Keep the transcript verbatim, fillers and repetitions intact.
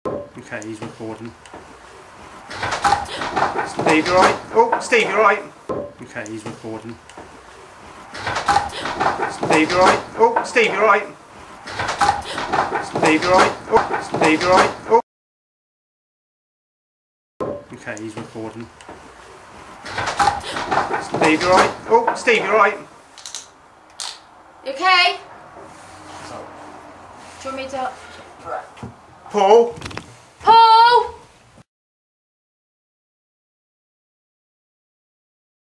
Okay, he's recording. Steve, you alright? Oh, Steve, you alright? Okay, he's recording. Steve, you alright? Oh, Steve, you alright? Steve, you alright? Oh, Steve, you alright? Oh. Okay, he's recording. Steve, you alright? Oh, Steve, you alright? You okay? Do you want me to... Paul?